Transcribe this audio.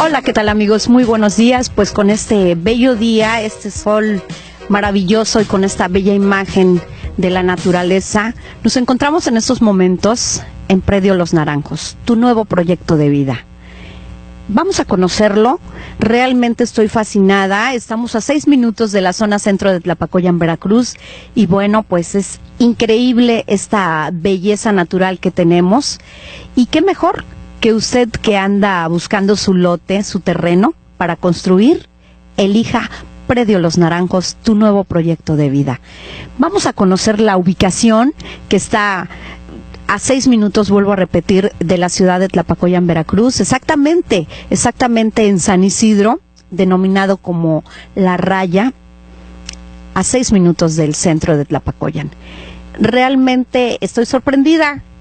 Hola, ¿qué tal amigos? Muy buenos días, pues con este bello día, este sol maravilloso y con esta bella imagen de la naturaleza, nos encontramos en estos momentos en Predio Los Naranjos, tu nuevo proyecto de vida. Vamos a conocerlo, realmente estoy fascinada, estamos a 6 minutos de la zona centro de Tlapacoyan, Veracruz, y bueno, pues es increíble esta belleza natural que tenemos, y qué mejor que usted que anda buscando su lote, su terreno para construir, elija Predio Los Naranjos, tu nuevo proyecto de vida. Vamos a conocer la ubicación que está a 6 minutos, vuelvo a repetir, de la ciudad de Tlapacoyan, Veracruz, exactamente en San Isidro, denominado como La Raya, a 6 minutos del centro de Tlapacoyan. Realmente estoy sorprendida.